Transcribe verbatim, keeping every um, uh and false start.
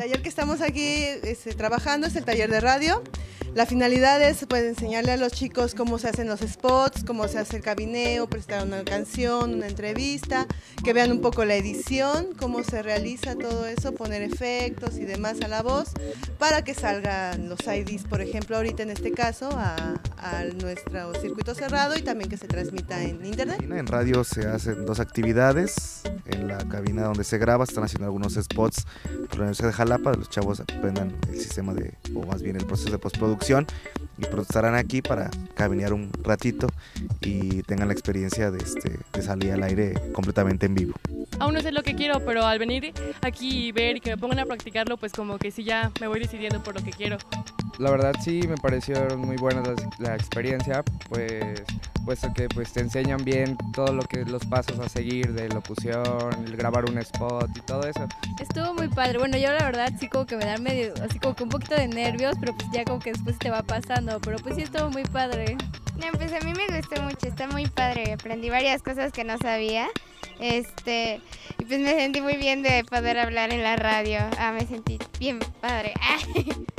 taller que estamos aquí este, trabajando es el taller de radio. La finalidad es pues, enseñarle a los chicos cómo se hacen los spots, cómo se hace el cabineo, prestar una canción, una entrevista, que vean un poco la edición, cómo se realiza todo eso, poner efectos y demás a la voz, para que salgan los I Ds, por ejemplo, ahorita en este caso, a, a nuestro circuito cerrado y también que se transmita en internet. En radio se hacen dos actividades. En la cabina donde se graba están haciendo algunos spots por la Universidad de Jalapa. Los chavos aprendan el sistema de, o más bien el proceso de postproducción, y pronto estarán aquí para cabinear un ratito y tengan la experiencia de, este, de salir al aire completamente en vivo. Aún no sé lo que quiero, pero al venir aquí y ver y que me pongan a practicarlo, pues como que sí ya me voy decidiendo por lo que quiero. La verdad sí me pareció muy buena la, la experiencia, pues puesto que pues te enseñan bien todo lo que los pasos a seguir de locución, el grabar un spot y todo eso. Estuvo muy padre. Bueno, yo la verdad sí como que me da medio, así como que un poquito de nervios, pero pues ya como que después te va pasando, pero pues sí estuvo muy padre. No, pues a mí me gustó mucho, está muy padre, aprendí varias cosas que no sabía, este, y pues me sentí muy bien de poder hablar en la radio, ah, me sentí bien padre.